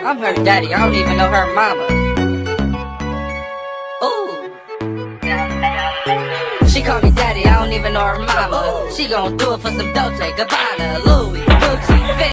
I'm her daddy, I don't even know her mama. Ooh. She call me daddy, I don't even know her mama. She gon' do it for some Dolce, Gabbana, Louis, Gucci,